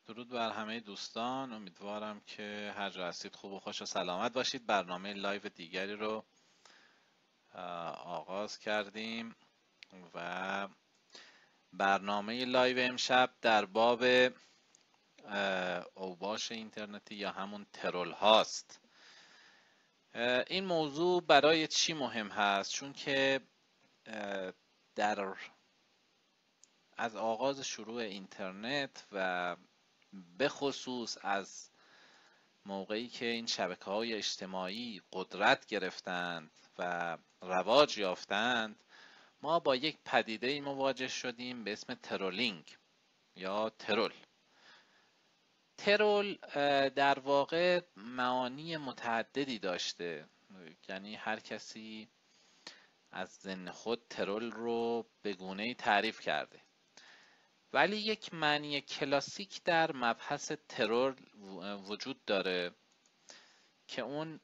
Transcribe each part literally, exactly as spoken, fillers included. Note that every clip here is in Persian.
درود بر همه دوستان. امیدوارم که هر جا هستید خوب و خوش و سلامت باشید. برنامه لایو دیگری رو آغاز کردیم و برنامه لایو امشب در باب اوباش اینترنتی یا همون ترول هاست. این موضوع برای چی مهم هست؟ چون که در از آغاز شروع اینترنت و به خصوص از موقعی که این شبکه‌های اجتماعی قدرت گرفتند و رواج یافتند، ما با یک پدیده مواجه شدیم به اسم ترولینگ یا ترول. ترول در واقع معانی متعددی داشته، یعنی هر کسی از ذهن خود ترول رو به گونه‌ای تعریف کرده، ولی یک معنی کلاسیک در مبحث ترور وجود داره که اون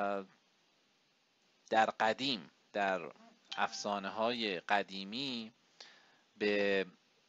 در قدیم در افسانه های قدیمی به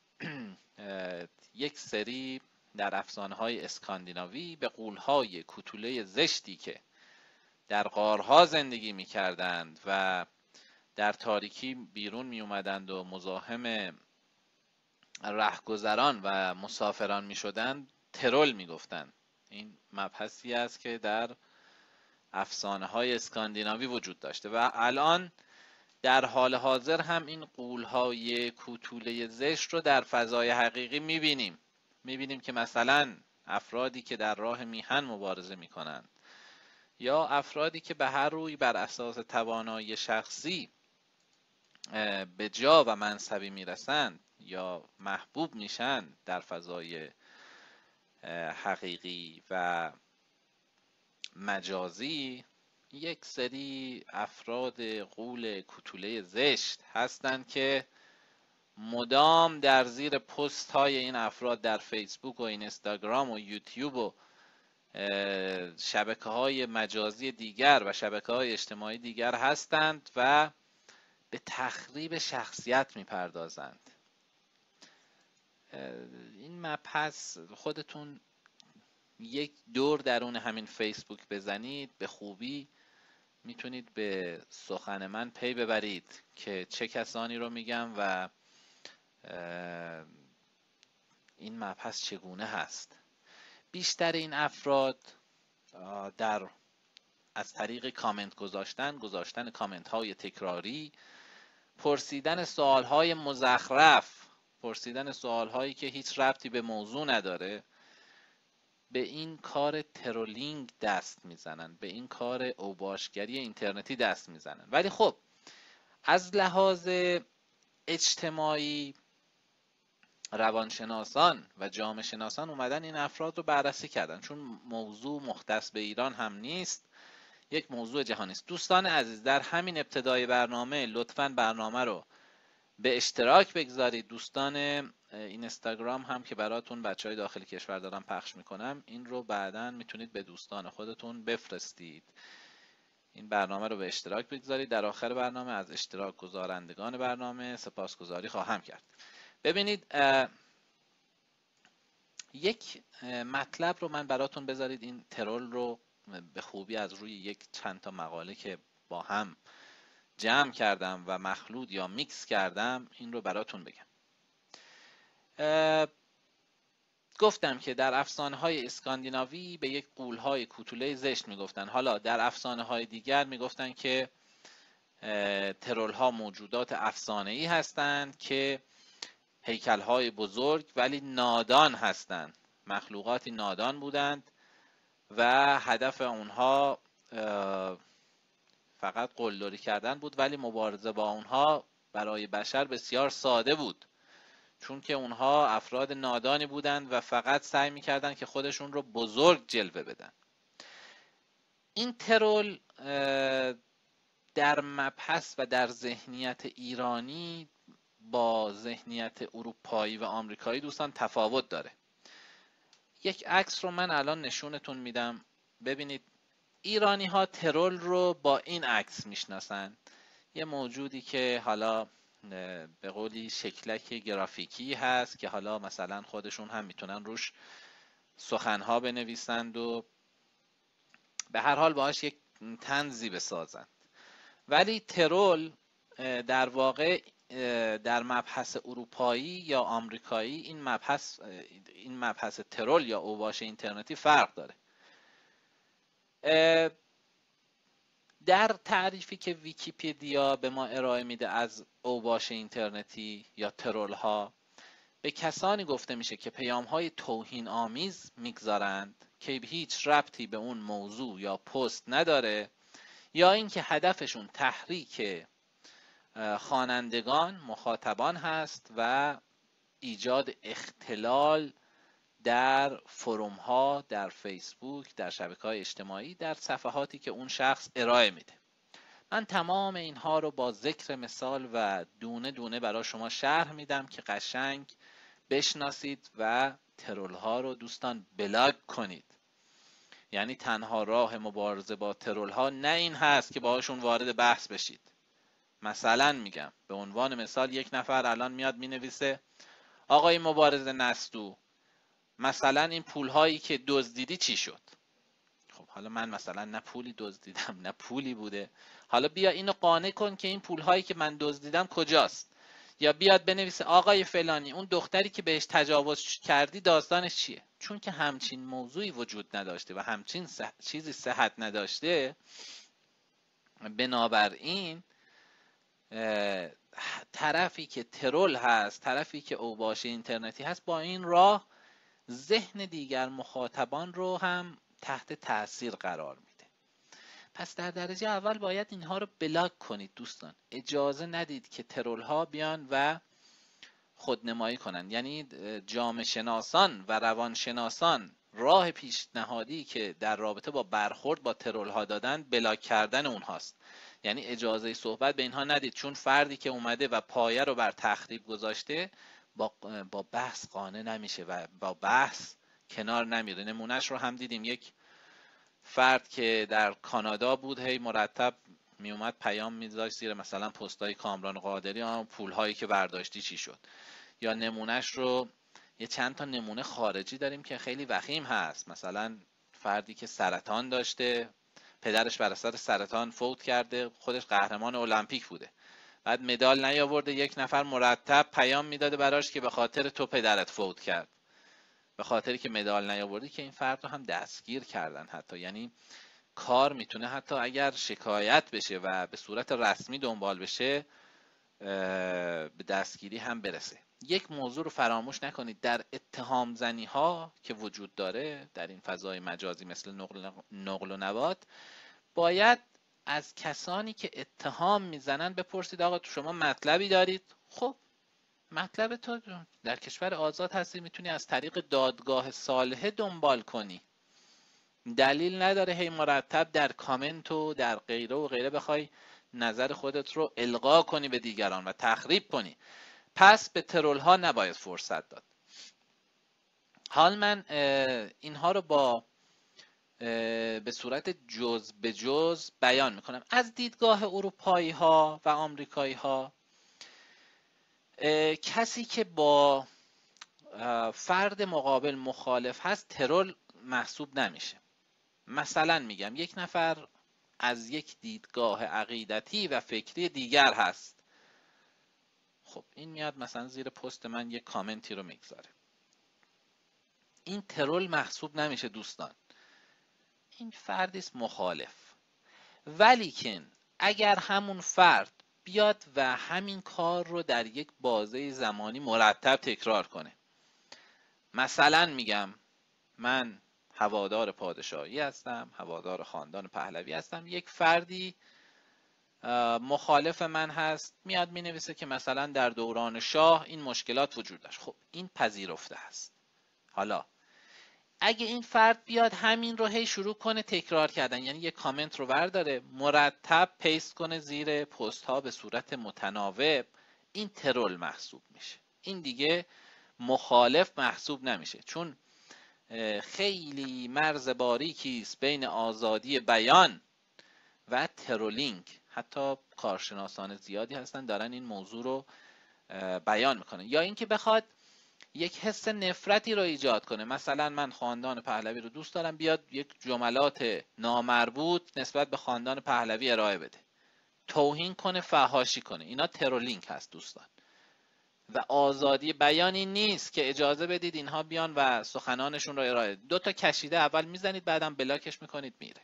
یک سری در افسانه های اسکاندیناوی به غول‌های کوتوله زشتی که در غارها زندگی می کردند و در تاریکی بیرون می اومدند و مزاحم رهگذران و مسافران می شدند ترول می گفتند. این مبحثی است که در افسانه های اسکاندیناوی وجود داشته و الان در حال حاضر هم این غول‌های کوتوله زشت رو در فضای حقیقی می بینیم. می بینیم که مثلا افرادی که در راه میهن مبارزه می کنند یا افرادی که به هر روی بر اساس توانایی شخصی به جا و منصبی می رسند یا محبوب میشن در فضای حقیقی و مجازی، یک سری افراد غول کوتوله زشت هستند که مدام در زیر پست های این افراد در فیسبوک و اینستاگرام و یوتیوب و شبکه های مجازی دیگر و شبکه های اجتماعی دیگر هستند و به تخریب شخصیت میپردازند. این مبحث خودتون یک دور درون همین فیسبوک بزنید، به خوبی میتونید به سخن من پی ببرید که چه کسانی رو میگم و این مبحث چگونه هست. بیشتر این افراد در از طریق کامنت گذاشتن گذاشتن کامنت های تکراری، پرسیدن سوال های مزخرف، پرسیدن سوال هایی که هیچ ربطی به موضوع نداره، به این کار ترولینگ دست میزنن، به این کار اوباشگری اینترنتی دست میزنن. ولی خب از لحاظ اجتماعی روانشناسان و جامعه شناسان اومدن این افراد رو بررسی کردن، چون موضوع مختص به ایران هم نیست، یک موضوع جهانی است. دوستان عزیز، در همین ابتدای برنامه لطفاً برنامه رو به اشتراک بگذارید. دوستان اینستاگرام هم که براتون بچهای داخل کشور دارم پخش میکنم، این رو بعداً میتونید به دوستان خودتون بفرستید. این برنامه رو به اشتراک بگذارید. در آخر برنامه از اشتراک گذارندگان برنامه سپاسگزاری خواهم کرد. ببینید، یک مطلب رو من براتون بذارید این ترول رو به خوبی از روی یک چند تا مقاله که با هم جمع کردم و مخلوط یا میکس کردم این رو براتون بگم. گفتم که در افسانه های اسکاندیناوی به یک غول‌های کوتوله زشت میگفتن. حالا در افسانه های دیگر میگفتن که ترول ها موجودات افسانه‌ای هستند که هیکل های بزرگ ولی نادان هستند، مخلوقاتی نادان بودند و هدف اونها فقط قلدری کردن بود، ولی مبارزه با اونها برای بشر بسیار ساده بود، چون که اونها افراد نادانی بودند و فقط سعی میکردن که خودشون رو بزرگ جلوه بدن. این ترول در مبحث و در ذهنیت ایرانی با ذهنیت اروپایی و آمریکایی دوستان تفاوت داره. یک عکس رو من الان نشونتون میدم، ببینید. ایرانی ها ترول رو با این عکس میشناسن، یه موجودی که حالا به قولی شکلک گرافیکی هست که حالا مثلا خودشون هم میتونن روش سخنها بنویسند و به هر حال باهاش یک طنزی بسازند. ولی ترول در واقع در مبحث اروپایی یا آمریکایی این مبحث این مبحث ترول یا اوباش اینترنتی فرق داره. در تعریفی که ویکی‌پدیا به ما ارائه میده از اوباش اینترنتی یا ترول ها، به کسانی گفته میشه که پیام های توهین آمیز میگذارند که هیچ ربطی به اون موضوع یا پست نداره، یا اینکه هدفشون تحریک خوانندگان، مخاطبان هست و ایجاد اختلال در فروم ها، در فیسبوک، در شبکه‌های اجتماعی، در صفحاتی که اون شخص ارائه میده. من تمام اینها رو با ذکر مثال و دونه دونه برای شما شرح میدم که قشنگ بشناسید و ترول ها رو دوستان بلاک کنید. یعنی تنها راه مبارزه با ترول ها نه این هست که باهاشون وارد بحث بشید. مثلا میگم به عنوان مثال یک نفر الان میاد مینویسه آقای مبارزه نستو، مثلا این پول هایی که دزدیدی چی شد؟ خب حالا من مثلا نه پولی دزدیدم نه پولی بوده، حالا بیا اینو قانع کن که این پول هایی که من دزدیدم کجاست. یا بیاد بنویسه آقای فلانی اون دختری که بهش تجاوز کردی داستانش چیه؟ چون که همچین موضوعی وجود نداشته و همچین صح... چیزی صحت نداشته، بنابراین طرفی که ترول هست، طرفی که اوباش اینترنتی هست، با این راه ذهن دیگر مخاطبان رو هم تحت تاثیر قرار میده. پس در درجه اول باید اینها رو بلاک کنید دوستان. اجازه ندید که ترول ها بیان و خودنمایی کنن. یعنی جامعه شناسان و روانشناسان راه پیشنهادی که در رابطه با برخورد با ترول ها دادن بلاک کردن اونهاست. یعنی اجازه صحبت به اینها ندید، چون فردی که اومده و پایه رو بر تخریب گذاشته با با بحث قانع نمیشه و با بحث کنار نمیره. نمونهش رو هم دیدیم، یک فرد که در کانادا بود هی مرتب میومد پیام میذاشت زیر مثلا پستای کامران قادری اما پولهایی که برداشتی چی شد. یا نمونهش رو یه چند تا نمونه خارجی داریم که خیلی وخیم هست. مثلا فردی که سرطان داشته، پدرش بر اثر سرطان فوت کرده، خودش قهرمان المپیک بوده، بعد مدال نیاورده، یک نفر مرتب پیام میداده براش که به خاطر تو پدرت فوت کرد، به خاطری که مدال نیاوردی، که این فرد رو هم دستگیر کردن حتی. یعنی کار میتونه حتی اگر شکایت بشه و به صورت رسمی دنبال بشه به دستگیری هم برسه. یک موضوع رو فراموش نکنید، در اتهام زنی ها که وجود داره در این فضای مجازی مثل نقل, نقل و نبات، باید از کسانی که اتهام میزنن بپرسید آقا تو شما مطلبی دارید؟ خب مطلب تو در کشور آزاد هستی، میتونی از طریق دادگاه صالحه دنبال کنی. دلیل نداره هی مرتب در کامنت و در غیره و غیره بخوای نظر خودت رو القا کنی به دیگران و تخریب کنی. پس به ترول ها نباید فرصت داد. حال من اینها رو با به صورت جز به جز بیان میکنم. از دیدگاه اروپایی ها و آمریکایی ها، کسی که با فرد مقابل مخالف هست ترول محسوب نمیشه. مثلا میگم یک نفر از یک دیدگاه عقیدتی و فکری دیگر هست، خب این میاد مثلا زیر پست من یک کامنتی رو میگذاره، این ترول محسوب نمیشه دوستان، این فردی است مخالف. ولیکن اگر همون فرد بیاد و همین کار رو در یک بازه زمانی مرتب تکرار کنه، مثلا میگم من هوادار پادشاهی هستم، هوادار خاندان پهلوی هستم، یک فردی مخالف من هست میاد مینویسه که مثلا در دوران شاه این مشکلات وجود داشت، خب این پذیرفته است. حالا اگه این فرد بیاد همین رو هی شروع کنه تکرار کردن، یعنی یک کامنت رو برداره مرتب پیست کنه زیر پست ها به صورت متناوب، این ترول محسوب میشه. این دیگه مخالف محسوب نمیشه، چون خیلی مرز باریکی است بین آزادی بیان و ترولینگ. حتی کارشناسان زیادی هستن دارن این موضوع رو بیان میکنن. یا اینکه بخواد یک حس نفرتی رو ایجاد کنه. مثلا من خاندان پهلوی رو دوست دارم، بیاد یک جملات نامربوط نسبت به خاندان پهلوی ارائه بده، توهین کنه، فحاشی کنه. اینا ترولینگ هست دوستان. و آزادی بیان این نیست که اجازه بدید اینها بیان و سخنانشون رو ارائه. دو تا کشیده اول میزنید، بعدم بلاکش میکنید میره.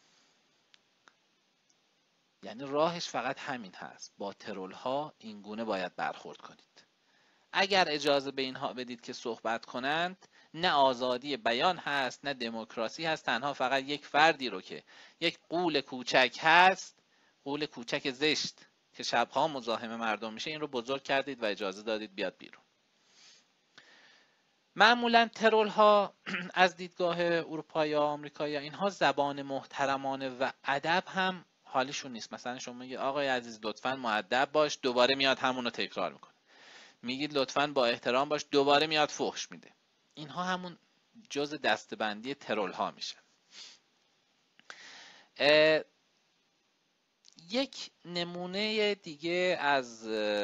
یعنی راهش فقط همین هست، با ترول ها این گونه باید برخورد کنید. اگر اجازه به اینها بدید که صحبت کنند، نه آزادی بیان هست نه دموکراسی هست، تنها فقط یک فردی رو که یک غول کوچک هست، غول کوچک زشت که شبها مزاحم مردم میشه، این رو بزرگ کردید و اجازه دادید بیاد بیرون. معمولا ترول ها از دیدگاه اروپایی یا آمریکایی، اینها زبان محترمانه و ادب هم حالیشون نیست. مثلا شما میگید آقای عزیز لطفاً مؤدب باش، دوباره میاد همون رو تکرار میکنه. میگید لطفاً با احترام باش، دوباره میاد فحش میده. اینها همون جزء دسته‌بندی ترول ها میشه. یک نمونه دیگه از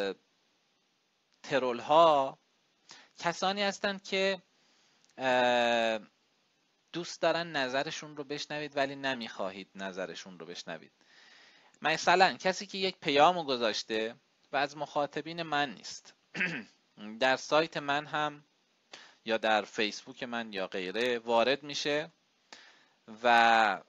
ترول ها کسانی هستند که دوست دارن نظرشون رو بشنوید ولی نمیخواهید نظرشون رو بشنوید. مثلا کسی که یک پیامو گذاشته و از مخاطبین من نیست، در سایت من هم یا در فیسبوک من یا غیره وارد میشه و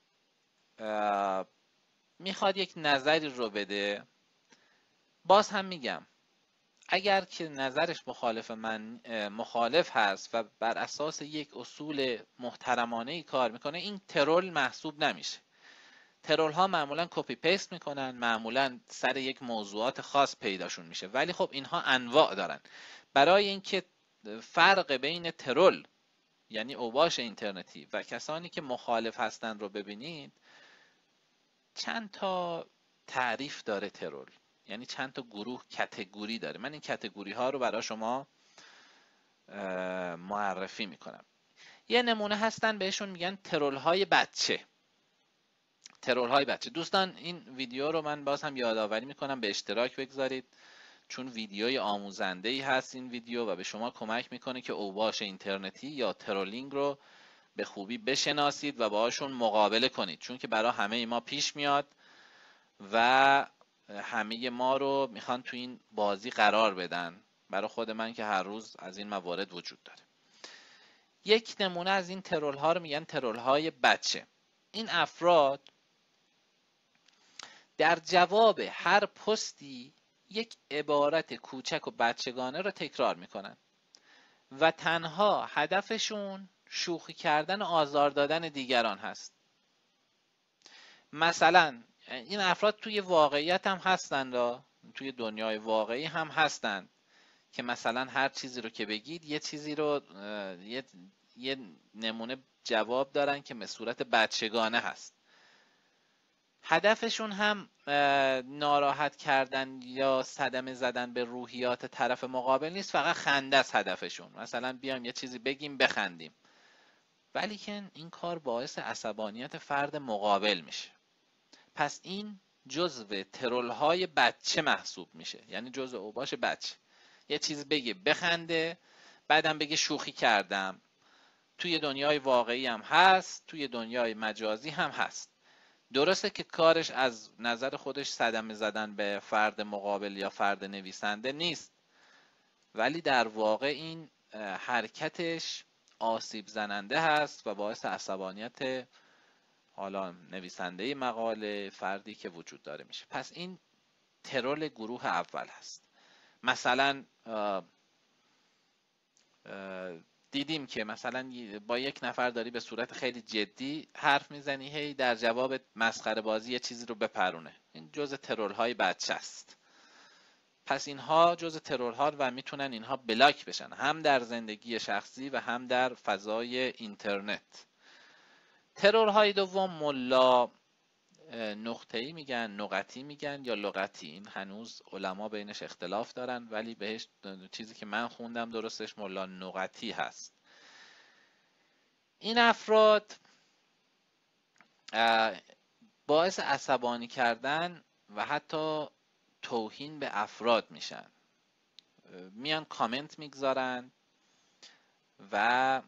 میخواد یک نظری رو بده. باز هم میگم اگر که نظرش مخالف من مخالف هست و بر اساس یک اصول محترمانه ای کار میکنه، این ترول محسوب نمیشه. ترول ها معمولا کپی پیست میکنن، معمولا سر یک موضوعات خاص پیداشون میشه. ولی خب اینها انواع دارن. برای اینکه فرق بین ترول یعنی اوباش اینترنتی و کسانی که مخالف هستن رو ببینید، چند تا تعریف داره ترول، یعنی چند تا گروه کتگوری داره. من این کتگوری ها رو برای شما معرفی میکنم. یه نمونه هستن بهشون میگن ترول های بچه. ترول های بچه دوستان، این ویدیو رو من باز هم یادآوری میکنم به اشتراک بگذارید، چون ویدیوی آموزنده ای هست این ویدیو و به شما کمک میکنه که اوباش اینترنتی یا ترولینگ رو به خوبی بشناسید و باهاشون مقابله کنید، چون که برای همه ما پیش میاد و همه ما رو میخوان تو این بازی قرار بدن. برای خود من که هر روز از این موارد وجود داره. یک نمونه از این ترول ها رو میگن ترول های بچه. این افراد در جواب هر پستی یک عبارت کوچک و بچگانه رو تکرار میکنن و تنها هدفشون شوخی کردن و آزار دادن دیگران هست. مثلا این افراد توی واقعیت هم هستند و توی دنیای واقعی هم هستند که مثلا هر چیزی رو که بگید یه چیزی رو یه, یه نمونه جواب دارن که به صورت بچگانه هست. هدفشون هم ناراحت کردن یا صدمه زدن به روحیات طرف مقابل نیست، فقط خنده است هدفشون. مثلا بیایم یه چیزی بگیم بخندیم، ولی که این کار باعث عصبانیت فرد مقابل میشه. پس این جزو ترول های بچه محسوب میشه، یعنی جزو اوباش بچه. یه چیز بگه بخنده، بعدم بگه شوخی کردم. توی دنیای واقعی هم هست، توی دنیای مجازی هم هست. درسته که کارش از نظر خودش صدمه زدن به فرد مقابل یا فرد نویسنده نیست، ولی در واقع این حرکتش آسیب زننده هست و باعث عصبانیت حالا نویسنده مقاله، فردی که وجود داره میشه. پس این ترول گروه اول هست. مثلا آه آه دیدیم که مثلا با یک نفر داری به صورت خیلی جدی حرف میزنی، هی در جواب مسخره بازی یه چیزی رو بپرونه. این جزء ترول های بچه است. پس اینها جزء ترول ها و میتونن اینها بلاک بشن، هم در زندگی شخصی و هم در فضای اینترنت. ترول های دوم ملا نقطه‌ای میگن، نقطی میگن یا لغتی. این هنوز علما بینش اختلاف دارن، ولی بهش چیزی که من خوندم درستش ملا نقطی هست. این افراد باعث عصبانی کردن و حتی توهین به افراد میشن. میان کامنت میگذارن، و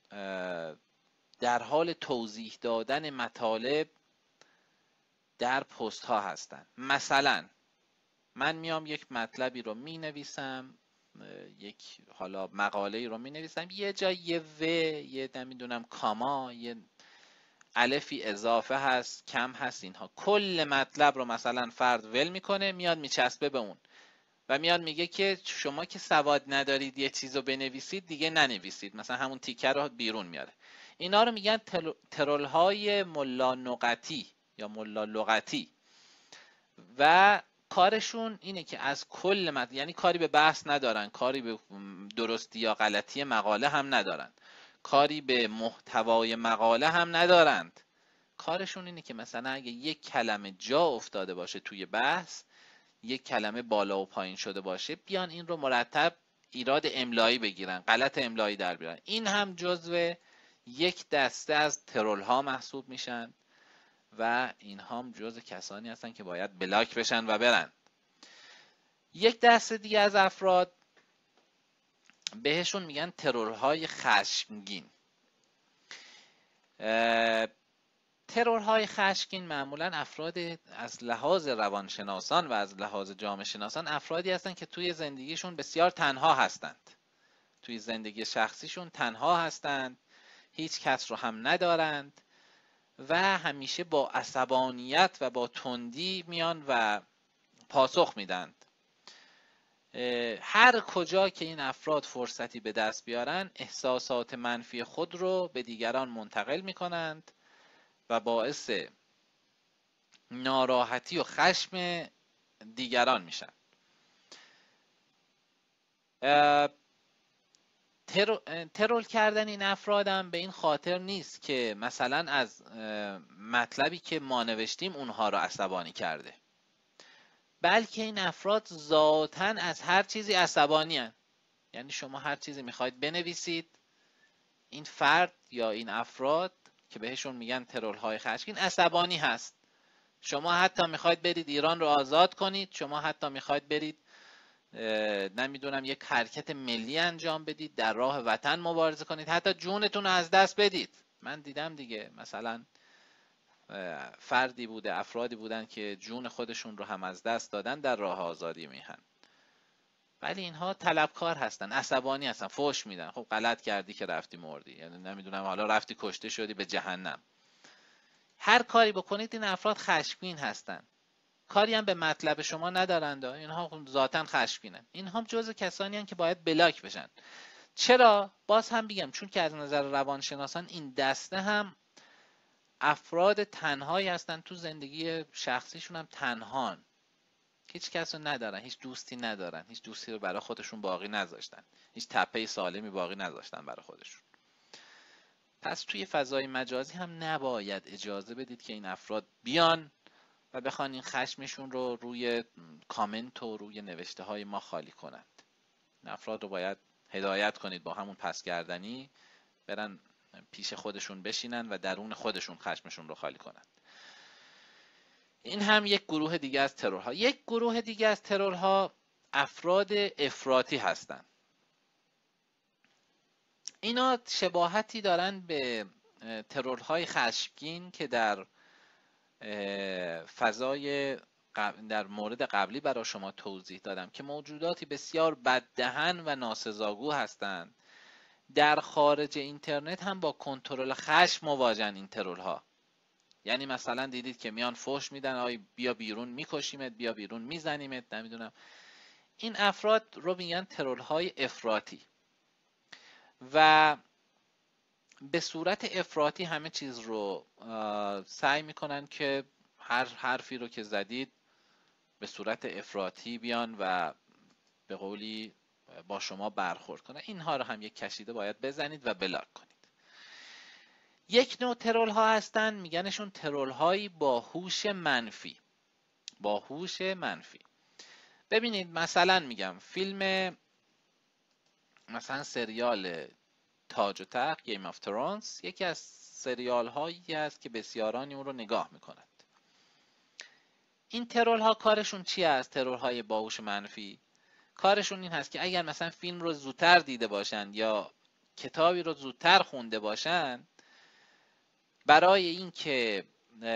در حال توضیح دادن مطالب در پست ها هستن. مثلا من میام یک مطلبی رو می نویسم، یک حالا مقاله رو می نویسم، یه جای یه و، یه نمیدونم کاما، یه الفی اضافه هست، کم هست، اینها کل مطلب رو مثلا فرد ول میکنه، میاد میچسبه به اون و میاد میگه که شما که سواد ندارید یه چیز رو بنویسید دیگه ننویسید، مثلا همون تیکه رو بیرون میاره. اینا رو میگن ترول های ملا نقطی یا ملا لغتی و کارشون اینه که از کل مطلب، یعنی کاری به بحث ندارن، کاری به درستی یا غلطی مقاله هم ندارن، کاری به محتوای مقاله هم ندارند. کارشون اینه که مثلا اگه یک کلمه جا افتاده باشه توی بحث، یک کلمه بالا و پایین شده باشه، بیان این رو مرتب ایراد املایی بگیرن، غلط املایی در بیارن. این هم جزو یک دسته از ترول ها محسوب میشن و این هم جزو کسانی هستن که باید بلاک بشن و برن. یک دسته دیگه از افراد بهشون میگن ترول های خشمگین. ترورهای خشمگین معمولا افراد از لحاظ روانشناسان و از لحاظ جامعه شناسان افرادی هستند که توی زندگیشون بسیار تنها هستند، توی زندگی شخصیشون تنها هستند، هیچ کس رو هم ندارند و همیشه با عصبانیت و با تندی میان و پاسخ میدند. هر کجا که این افراد فرصتی به دست بیارن احساسات منفی خود رو به دیگران منتقل میکنند و باعث ناراحتی و خشم دیگران میشن. ترول کردن این افراد هم به این خاطر نیست که مثلا از مطلبی که ما نوشتیم اونها رو عصبانی کرده، بلکه این افراد ذاتاً از هر چیزی عصبانی هستند. یعنی شما هر چیزی میخواید بنویسید، این فرد یا این افراد که بهشون میگن ترول های خشمگین عصبانی هست. شما حتی میخواید برید ایران رو آزاد کنید، شما حتی میخواید برید نمیدونم یک حرکت ملی انجام بدید، در راه وطن مبارزه کنید، حتی جونتون رو از دست بدید. من دیدم دیگه، مثلا فردی بوده، افرادی بودن که جون خودشون رو هم از دست دادن در راه آزادی میهن، ولی اینها طلبکار هستن، عصبانی هستن، فحش میدن. خب غلط کردی که رفتی مردی، یعنی نمیدونم حالا رفتی کشته شدی به جهنم. هر کاری بکنید این افراد خشمگین هستن، کاری هم به مطلب شما ندارند، اینها ذاتاً خشمگینن. اینها هم جزو کسانی هستند که باید بلاک بشن. چرا؟ باز هم بگم چون که از نظر روانشناسان این دسته هم افراد تنهایی هستن، تو زندگی شخصیشون هم تنهان، هیچ کس رو ندارن، هیچ دوستی ندارن، هیچ دوستی رو برای خودشون باقی نذاشتن، هیچ تپه سالمی باقی نذاشتن برای خودشون. پس توی فضای مجازی هم نباید اجازه بدید که این افراد بیان و بخوان این خشمشون رو روی کامنت و روی نوشته های ما خالی کنند. این افراد رو باید هدایت کنید با همون پسگردنی برن پیش خودشون بشینن و درون خودشون خشمشون رو خالی کنند. این هم یک گروه دیگه از ترورها. یک گروه دیگه از ترورها افراد افراطی هستند. اینا شباهتی دارن به ترورهای خشمگین که در فضای در مورد قبلی برای شما توضیح دادم که موجوداتی بسیار بددهن و ناسزاگو هستند. در خارج اینترنت هم با کنترل خشم مواجهن این ترورها. یعنی مثلا دیدید که میان فحش میدن، آی بیا بیرون میکشیمت، بیا بیرون میزنیمت، نمیدونم. این افراد رو میگن ترورهای افراطی و به صورت افراطی همه چیز رو سعی میکنن که هر حرفی رو که زدید به صورت افراطی بیان و به قولی با شما برخورد کنن. اینها رو هم یک کشیده باید بزنید و بلاک کنید. یک نوع ترول ها هستن میگنشون ترول هایی با هوش منفی. با هوش منفی. ببینید مثلا میگم فیلم مثلا سریال تاج و تخت گیم آف ترونز یکی از سریال هایی است که بسیارانی اون رو نگاه میکنند. این ترول ها کارشون چی است؟ ترول های با هوش منفی کارشون این هست که اگر مثلا فیلم رو زودتر دیده باشند یا کتابی رو زودتر خونده باشن، برای اینکه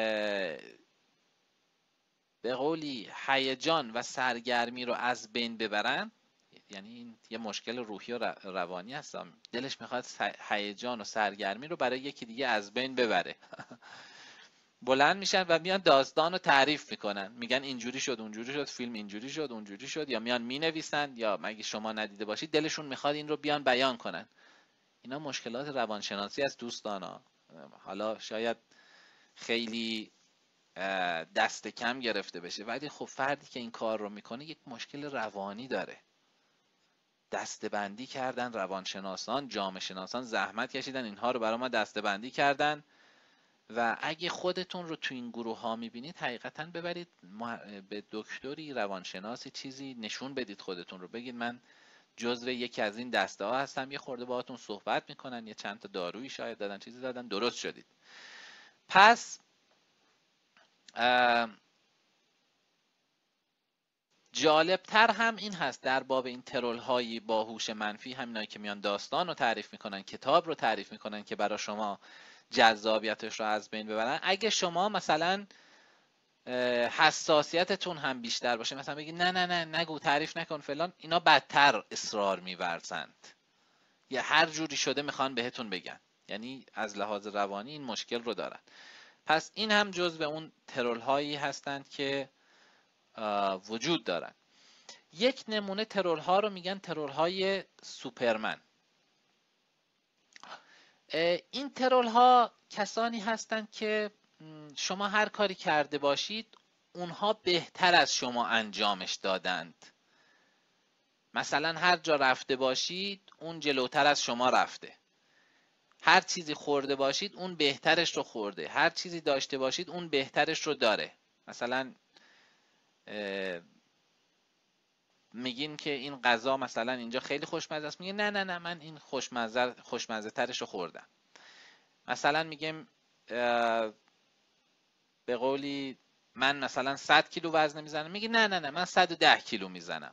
به قولی هیجان و سرگرمی رو از بین ببرن، یعنی این یه مشکل روحی و روانی هست، دلش میخواد هیجان و سرگرمی رو برای یکی دیگه از بین ببره بلند میشن و میان داستان رو تعریف میکنن، میگن اینجوری شد اونجوری شد، فیلم اینجوری شد اونجوری شد، یا میان مینویسن، یا مگه شما ندیده باشید دلشون میخواد این رو بیان بیان کنن. اینا مشکلات روانشناسی از دوستانا. حالا شاید خیلی دست کم گرفته بشه، ولی خب فردی که این کار رو میکنه یک مشکل روانی داره. دسته‌بندی کردن روانشناسان، جامعه شناسان زحمت کشیدن اینها رو برای ما دسته‌بندی کردن و اگه خودتون رو تو این گروه ها میبینید حقیقتا ببرید به دکتری روانشناسی چیزی نشون بدید، خودتون رو بگید من جزو یکی از این دسته ها هستم، یه خورده باهاتون صحبت میکنن، یه چند تا دارویی شاید دادن، چیزی دادن، درست شدید. پس جالبتر هم این هست در باب این ترول هایی با هوش منفی، همینایی که میان داستان رو تعریف میکنن، کتاب رو تعریف میکنن که برای شما جذابیتش رو از بین ببرن، اگه شما مثلا حساسیتتون هم بیشتر باشه، مثلا بگید نه نه نه نگو، تعریف نکن فلان، اینا بدتر اصرار میورزند یا هر جوری شده میخوان بهتون بگن، یعنی از لحاظ روانی این مشکل رو دارن. پس این هم جزو اون ترول هایی هستند که وجود دارن. یک نمونه ترول ها رو میگن ترول های سوپرمن. این ترول ها کسانی هستند که شما هر کاری کرده باشید اونها بهتر از شما انجامش دادند. مثلا هر جا رفته باشید اون جلوتر از شما رفته، هر چیزی خورده باشید اون بهترش رو خورده، هر چیزی داشته باشید اون بهترش رو داره. مثلا میگین که این غذا مثلا اینجا خیلی خوشمزه است، میگه نه نه نه من این خوشمزه خوشمزه ترش رو خوردم. مثلا میگم به قولی من مثلا صد کیلو وزن میزنم، میگه نه نه نه من صد و ده کیلو میزنم.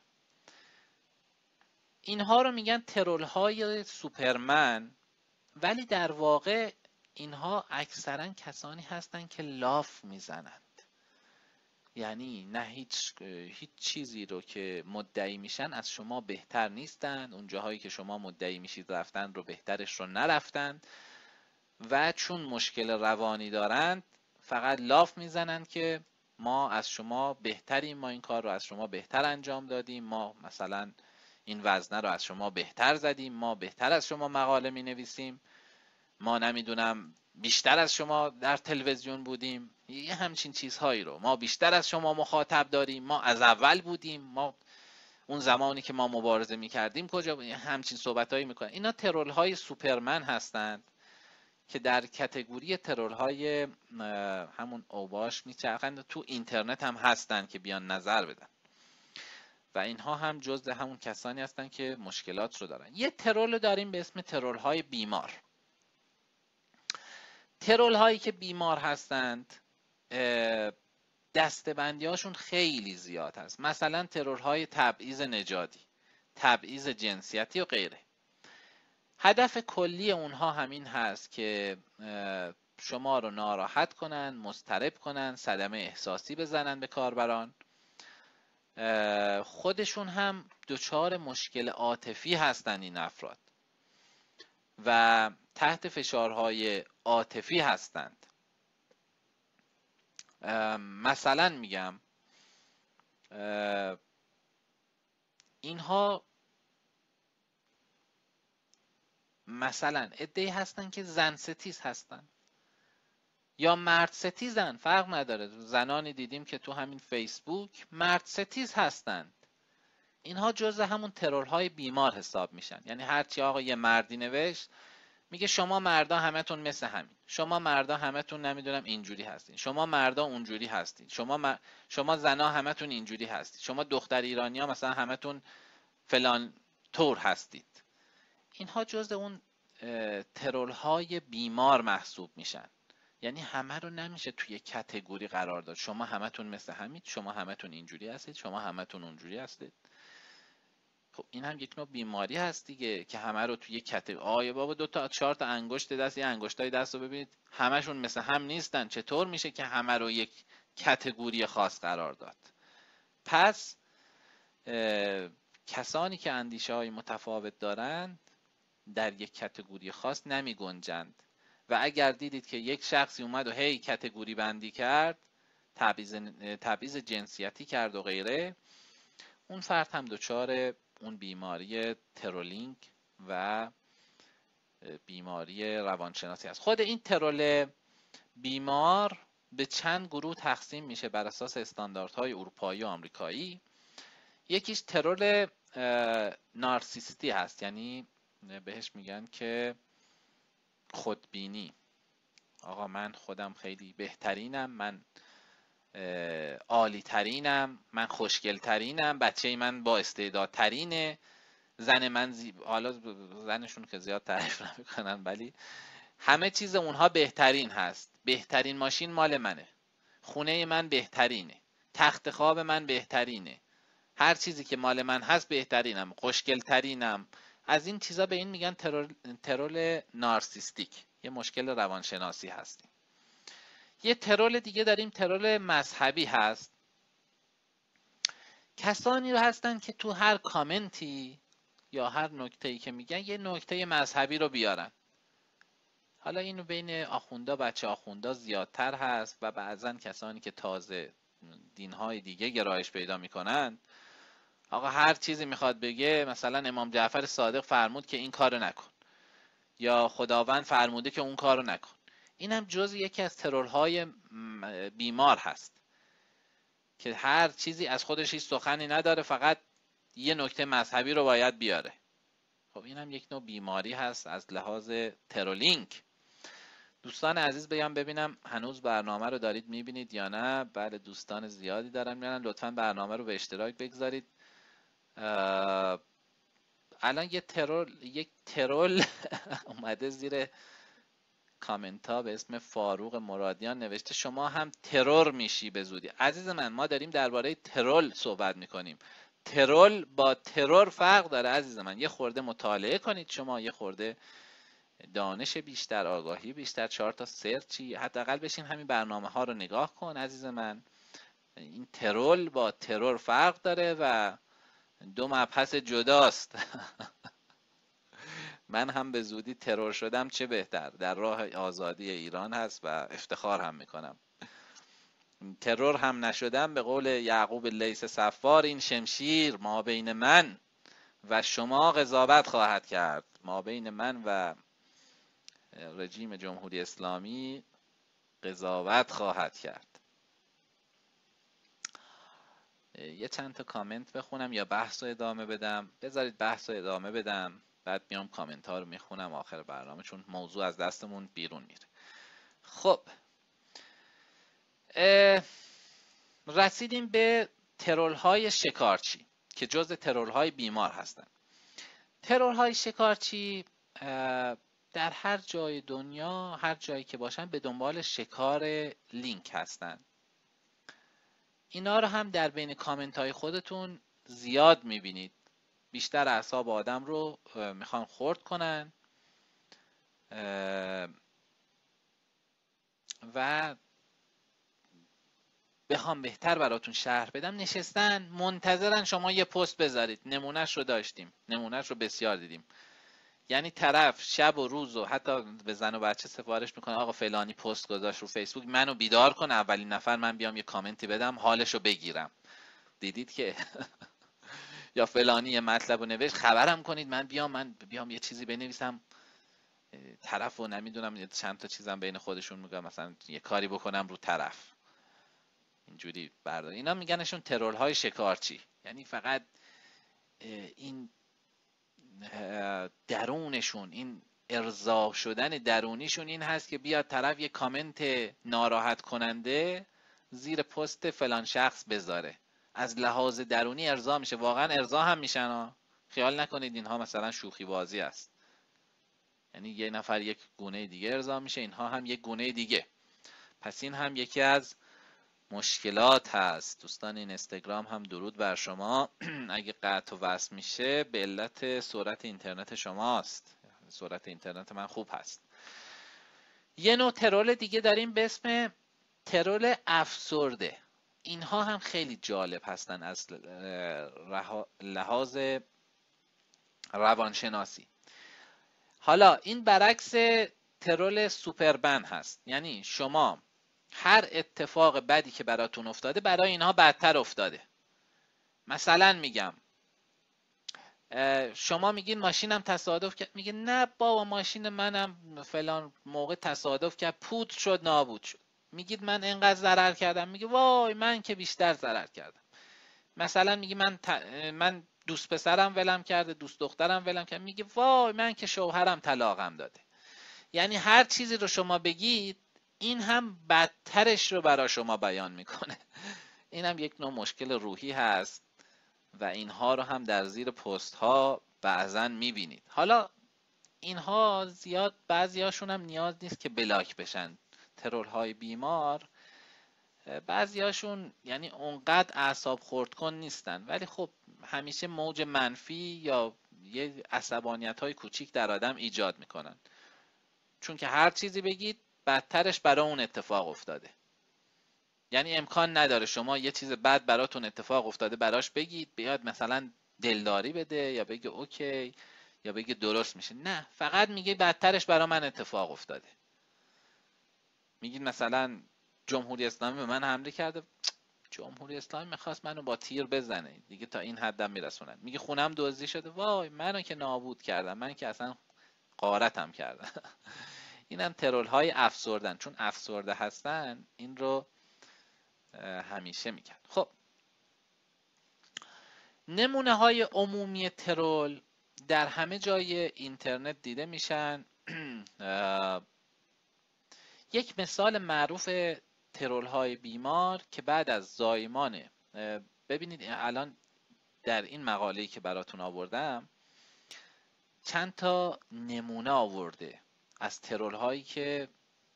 اینها رو میگن ترول های سوپرمن، ولی در واقع اینها اکثرا کسانی هستند که لاف میزنند، یعنی نه هیچ هیچ چیزی رو که مدعی میشن از شما بهتر نیستند، اون جاهایی که شما مدعی میشید رفتن رو بهترش رو نرفتند و چون مشکل روانی دارند فقط لاف میزنند که ما از شما بهتریم، ما این کار رو از شما بهتر انجام دادیم، ما مثلا این وزنه رو از شما بهتر زدیم، ما بهتر از شما مقاله می نویسیم، ما نمیدونم بیشتر از شما در تلویزیون بودیم، یه همچین چیزهایی رو، ما بیشتر از شما مخاطب داریم، ما از اول بودیم، ما اون زمانی که ما مبارزه میکردیم کجا بودیم، همچین صحبتهایی میکنن. اینا ترول های سوپرمن هستند که در کتگوری ترول های همون اوباش میچرخند، تو اینترنت هم هستند که بیان نظر بدن و اینها هم جزء همون کسانی هستند که مشکلات رو دارن. یه ترول داریم به اسم ترول های بیمار. ترول هایی که بیمار هستند دسته‌بندی هاشون خیلی زیاد هست. مثلا ترول های تبعیض نژادی، تبعیض جنسیتی و غیره. هدف کلی اونها همین هست که شما رو ناراحت کنن، مضطرب کنن، صدمه احساسی بزنن به کاربران. خودشون هم دچار مشکل عاطفی هستن این افراد و تحت فشارهای عاطفی هستند. مثلا میگم اینها مثلا عده‌ای هستن که زن ستیز هستن یا مرد ستیزن، فرق نداره. زنانی دیدیم که تو همین فیسبوک مرد ستیز هستند. اینها جزء همون ترول های بیمار حساب میشن. یعنی هرچی آقا یه مردی نوشت میگه شما مردا همتون مثل همین، شما مردا همتون نمیدونم اینجوری هستین، شما مردا اونجوری هستین، شما م... شما زنا همتون اینجوری هستید، شما دختر ایرانیا مثلا همتون فلان طور هستید. اینها جزء اون ترول های بیمار محسوب میشن. یعنی همه رو نمیشه توی کتگوری قرار داد، شما همتون مثل همین، شما همتون اینجوری هستید، شما همتون اونجوری هستید. خب این هم یک نوع بیماری هست دیگه که همه رو توی کتگوری. آیه بابا دو تا چهار تا انگشت دست، یه انگشتای دست رو ببینید همشون مثل هم نیستن، چطور میشه که همه رو یک کتگوری خاص قرار داد؟ پس کسانی که اندیشه های متفاوت دارند در یک کتگوری خاص نمی گنجند و اگر دیدید که یک شخصی اومد و هی کتگوری بندی کرد، تبعیض تبعیض جنسیتی کرد و غیره، اون فرد هم دچار اون بیماری ترولینگ و بیماری روانشناسی است. خود این ترول بیمار به چند گروه تقسیم میشه بر اساس استانداردهای اروپایی و آمریکایی. یکیش ترول نارسیستی هست، یعنی بهش میگن که خودبینی. آقا من خودم خیلی بهترینم، من عالی ترینم، من خوشگل ترینم، بچه من با استعداد ترینه، زن من زیب... حالا زنشون که زیاد تعریف نمیکنن ولی همه چیز اونها بهترین هست. بهترین ماشین مال منه، خونه من بهترینه، تخت خواب من بهترینه، هر چیزی که مال من هست بهترینم، خوشگل ترینم. از این چیزا به این میگن ترول, ترول نارسیستیک. یه مشکل روانشناسی هست. یه ترول دیگه داریم، ترول مذهبی هست. کسانی رو هستن که تو هر کامنتی یا هر نکته‌ای که میگن یه نکته مذهبی رو بیارن. حالا اینو بین آخوندا، بچه آخوندا زیادتر هست و بعضن کسانی که تازه دینهای دیگه گرایش پیدا میکنن، آقا هر چیزی میخواد بگه، مثلا امام جعفر صادق فرمود که این کارو نکن یا خداوند فرموده که اون کارو نکن. این هم جز یکی از ترورهای بیمار هست که هر چیزی از خودش هیچ سخنی نداره، فقط یه نکته مذهبی رو باید بیاره. خب این هم یک نوع بیماری هست از لحاظ ترولینگ. دوستان عزیز بگم ببینم هنوز برنامه رو دارید میبینید یا نه؟ بله دوستان زیادی دارن میبینن، لطفاً برنامه رو به اشتراک بگذارید. الان یه ترول یک ترول اومده زیر کامنت ها به اسم فاروق مرادیان، نوشته شما هم ترور میشی به زودی. عزیز من، ما داریم درباره ترول صحبت میکنیم. ترول با ترور فرق داره عزیز من. یه خورده مطالعه کنید شما، یه خورده دانش بیشتر، آگاهی بیشتر، چهار تا سرچی حداقل بشین همین برنامه ها رو نگاه کن عزیز من. این ترول با ترور فرق داره و دو مبحث جداست. من هم به زودی ترور شدم، چه بهتر، در راه آزادی ایران هست و افتخار هم میکنم. ترور هم نشدم، به قول یعقوب لیث صفار، این شمشیر ما بین من و شما قضاوت خواهد کرد. ما بین من و رژیم جمهوری اسلامی قضاوت خواهد کرد. یه چند تا کامنت بخونم یا بحث رو ادامه بدم؟ بذارید بحث رو ادامه بدم، بعد میام کامنت ها رو میخونم آخر برنامه، چون موضوع از دستمون بیرون میره. خب رسیدیم به ترول های شکارچی که جز ترول های بیمار هستن. ترول های شکارچی در هر جای دنیا، هر جایی که باشن، به دنبال شکار لینک هستن. اینا رو هم در بین کامنت های خودتون زیاد میبینید. بیشتر اعصاب آدم رو میخوان خرد کنن و بخوام بهتر براتون شرح بدم، نشستن منتظرن شما یه پست بذارید. نمونهش رو داشتیم، نمونهش رو بسیار دیدیم. یعنی طرف شب و روز و حتی به زن و بچه سفارش میکنه، آقا فلانی پست گذاشت رو فیسبوک، منو بیدار کن، اولین نفر من بیام یه کامنتی بدم حالشو بگیرم. دیدید که یا فلانی یه مطلب رو نوشت، خبرم کنید من بیام من بیام یه چیزی بنویسم، طرف رو نمیدونم چند تا چیزم بین خودشون میگم، مثلا یه کاری بکنم رو طرف، اینجوری بردار. اینا میگنشون ترول های شکارچی. یعنی فقط این درونشون، این ارضا شدن درونیشون این هست که بیاد طرف یه کامنت ناراحت کننده زیر پست فلان شخص بذاره. از لحاظ درونی ارضا میشه، واقعا ارضا هم میشن ها. خیال نکنید اینها مثلا شوخی بازی است. یعنی یه نفر یک گونه دیگه ارضا میشه، اینها هم یک گونه دیگه. پس این هم یکی از مشکلات هست. دوستان اینستاگرام هم درود بر شما. اگه قطع و وصل میشه به علت سرعت اینترنت شماست. سرعت اینترنت من خوب هست. یه نوع ترول دیگه داریم به اسم ترول افسرده. اینها هم خیلی جالب هستن از لحاظ روانشناسی. حالا این برعکس ترول سوپرمن هست، یعنی شما هر اتفاق بدی که براتون افتاده برای اینها بدتر افتاده. مثلا میگم شما میگین ماشینم تصادف کرد، میگه نه بابا ماشین منم فلان موقع تصادف کرد پود شد نابود شد. میگید من اینقدر ضرر کردم، میگه وای من که بیشتر ضرر کردم. مثلا میگی من ت... من دوست پسرم ولم کرده، دوست دخترم ولم کرده، میگه وای من که شوهرم طلاقم داده. یعنی هر چیزی رو شما بگید این هم بدترش رو برای شما بیان میکنه. این هم یک نوع مشکل روحی هست و اینها رو هم در زیر پست ها بعضا میبینید. حالا اینها زیاد بعضی هاشون هم نیاز نیست که بلاک بشن. ترول های بیمار بعضی هاشون یعنی اونقدر اعصاب خورد کن نیستن، ولی خب همیشه موج منفی یا یه عصبانیت های کوچیک در آدم ایجاد میکنن، چون که هر چیزی بگید بدترش برای اون اتفاق افتاده. یعنی امکان نداره شما یه چیز بد براتون اتفاق افتاده براش بگید بیاد مثلا دلداری بده یا بگه اوکی یا بگه درست میشه. نه، فقط میگه بدترش برای من اتفاق افتاده. میگید مثلا جمهوری اسلامی به من حمله کرده، جمهوری اسلامی میخواست منو با تیر بزنه دیگه، تا این حدم میرسونن. میگه خونم دزدی شده، وای منو که نابود کردم، من که اصلا غارتم کردم. اینم ترول های افسردن، چون افسرده هستن این رو همیشه میگن. خب نمونه های عمومی ترول در همه جای اینترنت دیده میشن. یک مثال معروف ترول های بیمار که بعد از زایمانه، ببینید الان در این مقاله‌ای که براتون آوردم چند تا نمونه آورده از ترول هایی که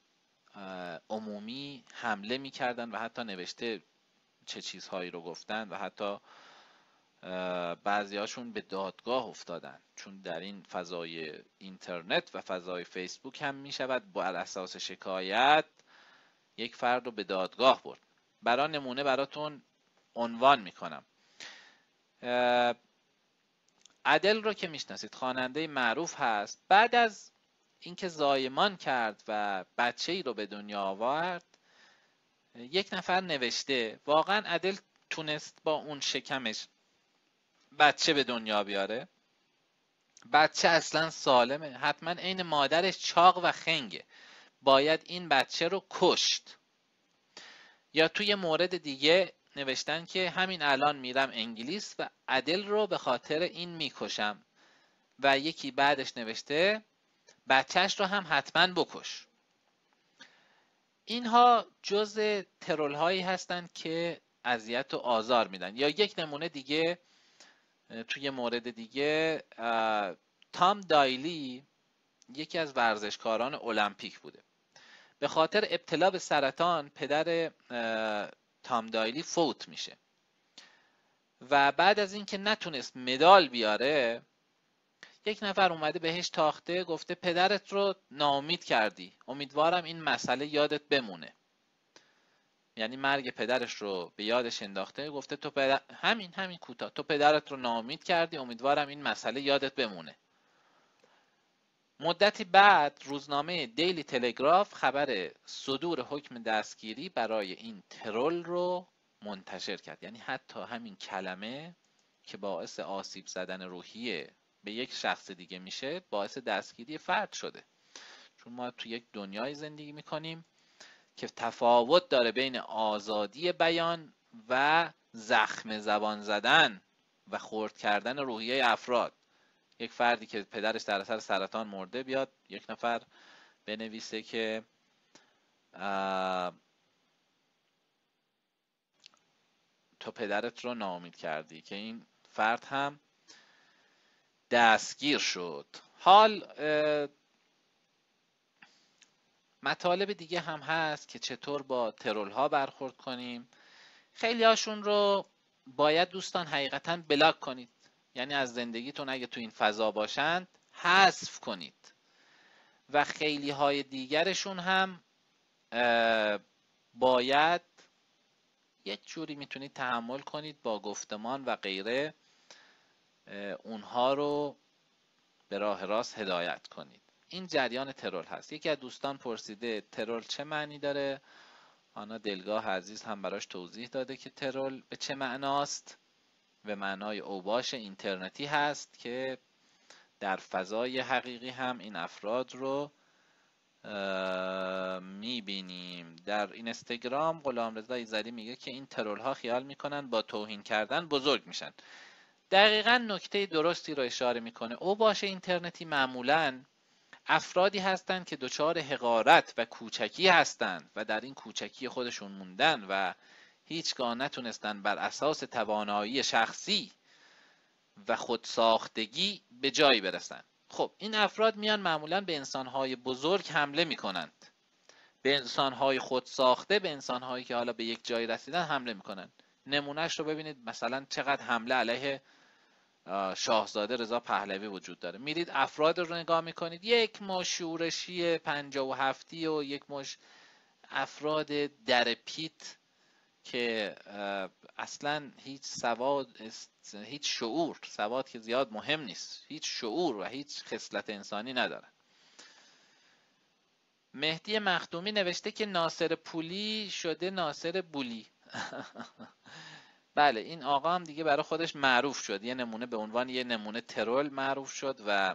عمومی حمله میکردن و حتی نوشته چه چیزهایی رو گفتن و حتی بعضی هاشون به دادگاه افتادن، چون در این فضای اینترنت و فضای فیسبوک هم می شود بر اساس شکایت یک فرد رو به دادگاه برد. برای نمونه براتون عنوان می کنم. ادل رو که میشناسید، خواننده معروف هست. بعد از اینکه زایمان کرد و بچه‌ای رو به دنیا آورد، یک نفر نوشته واقعا ادل تونست با اون شکمش بچه به دنیا بیاره؟ بچه اصلا سالمه، حتما عین مادرش چاق و خنگه، باید این بچه رو کشت. یا توی مورد دیگه نوشتن که همین الان میرم انگلیس و ادل رو به خاطر این میکشم. و یکی بعدش نوشته بچهش رو هم حتما بکش. اینها جزء ترول هایی هستن که اذیت و آزار میدن. یا یک نمونه دیگه توی مورد دیگه، تام دایلی یکی از ورزشکاران المپیک بوده. به خاطر ابتلا به سرطان پدر تام دایلی فوت میشه و بعد از اینکه نتونست مدال بیاره، یک نفر اومده بهش تاخته گفته پدرت رو ناامید کردی، امیدوارم این مسئله یادت بمونه. یعنی مرگ پدرش رو به یادش انداخته، گفته تو پدر... همین همین کوتاه تو پدرت رو ناامید کردی، امیدوارم این مسئله یادت بمونه. مدتی بعد روزنامه دیلی تلگراف خبر صدور حکم دستگیری برای این ترول رو منتشر کرد. یعنی حتی همین کلمه که باعث آسیب زدن روحی به یک شخص دیگه میشه، باعث دستگیری فرد شده. چون ما تو یک دنیای زندگی میکنیم که تفاوت داره بین آزادی بیان و زخم زبان زدن و خرد کردن روحیه افراد. یک فردی که پدرش در اثر سرطان مرده بیاد یک نفر بنویسه که تو پدرت رو ناامید کردی، که این فرد هم دستگیر شد. حال مطالب دیگه هم هست که چطور با ترول ها برخورد کنیم. خیلی هاشون رو باید دوستان حقیقتا بلاک کنید، یعنی از زندگیتون اگه تو این فضا باشند حذف کنید و خیلی های دیگرشون هم باید یک جوری میتونید تحمل کنید با گفتمان و غیره، اونها رو به راه راست هدایت کنید. این جریان ترول هست. یکی از دوستان پرسیده ترول چه معنی داره؟ آنا دلگاه عزیز هم براش توضیح داده که ترول به چه معناست. به معنای اوباش اینترنتی هست که در فضای حقیقی هم این افراد رو میبینیم. در اینستاگرام غلامرضا ایزدی میگه که این ترول ها خیال میکنن با توهین کردن بزرگ میشن. دقیقاً نکته درستی رو اشاره میکنه. اوباش اینترنتی معمولاً افرادی هستند که دچار حقارت و کوچکی هستند و در این کوچکی خودشون موندن و هیچگاه نتونستن بر اساس توانایی شخصی و خودساختگی به جایی برسن. خب این افراد میان معمولاً به انسانهای بزرگ حمله میکنند، به انسانهای خودساخته، به انسانهایی که حالا به یک جایی رسیدن حمله میکنن. نمونهش رو ببینید، مثلا چقدر حمله علیه شاهزاده رضا پهلوی وجود داره. میرید افراد رو نگاه میکنید، یک مش شورشی پنجاه و هفتی و یک مش افراد در پیت که اصلا هیچ سواد، هیچ شعور، سواد که زیاد مهم نیست، هیچ شعور و هیچ خصلت انسانی ندارن. مهدی مخدومی نوشته که ناصر پولی شده ناصر بولی. بله این آقا هم دیگه برای خودش معروف شد، یه نمونه به عنوان یه نمونه ترول معروف شد و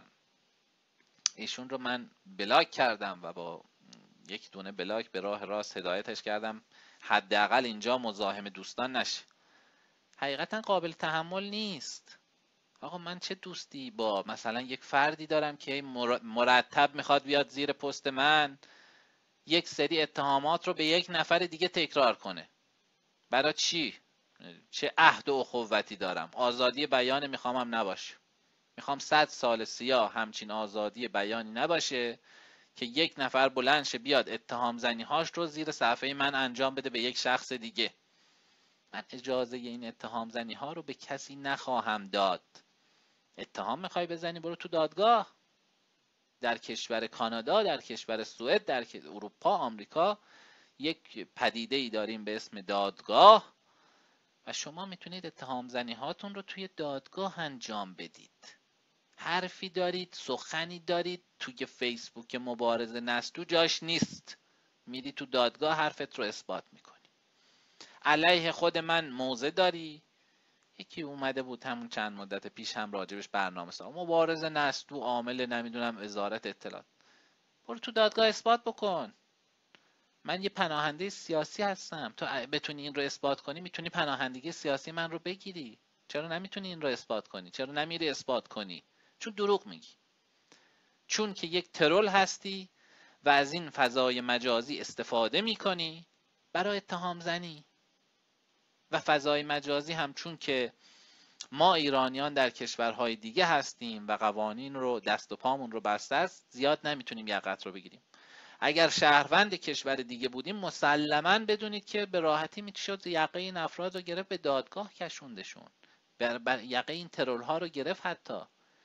ایشون رو من بلاک کردم و با یک دونه بلاک به راه راست هدایتش کردم حداقل اینجا مزاحم دوستان نشه. حقیقتا قابل تحمل نیست. آقا من چه دوستی با مثلا یک فردی دارم که مرتب میخواد بیاد زیر پست من یک سری اتهامات رو به یک نفر دیگه تکرار کنه؟ برای چی؟ چه عهد و اخوتی دارم؟ آزادی بیان میخوام هم نباشه. میخوام صد سال سیاه همچین آزادی بیانی نباشه که یک نفر بلند شه بیاد اتهام زنی هاش رو زیر صفحه من انجام بده به یک شخص دیگه. من اجازه این اتهام زنی ها رو به کسی نخواهم داد. اتهام میخوای بزنی برو تو دادگاه. در کشور کانادا، در کشور سوئد، در اروپا، آمریکا یک پدیده ای داریم به اسم دادگاه و شما میتونید اتهام زنی هاتون رو توی دادگاه انجام بدید. حرفی دارید، سخنی دارید، توی فیسبوک مبارزه نستو جاش نیست. میری تو دادگاه حرفت رو اثبات میکنی. علیه خود من موضع داری؟ یکی اومده بود همون چند مدت پیش هم راجبش برنامه ساخت، مبارزه نستو عامل نمیدونم وزارت اطلاعات. برو تو دادگاه اثبات بکن. من یه پناهنده سیاسی هستم، تو بتونی این رو اثبات کنی میتونی پناهندگی سیاسی من رو بگیری. چرا نمیتونی این رو اثبات کنی؟ چرا نمیری اثبات کنی؟ چون دروغ میگی، چون که یک ترول هستی و از این فضای مجازی استفاده میکنی برای اتهام زنی. و فضای مجازی هم چون که ما ایرانیان در کشورهای دیگه هستیم و قوانین رو دست و پامون رو بسته است، زیاد نمیتونیم یقت رو بگیریم. اگر شهروند کشور دیگه بودیم مسلماً بدونید که به راحتی میشد یقه این افراد رو گرفت، به دادگاه کشوندشون، بر, بر یقه این ترول ها رو گرفت. حتی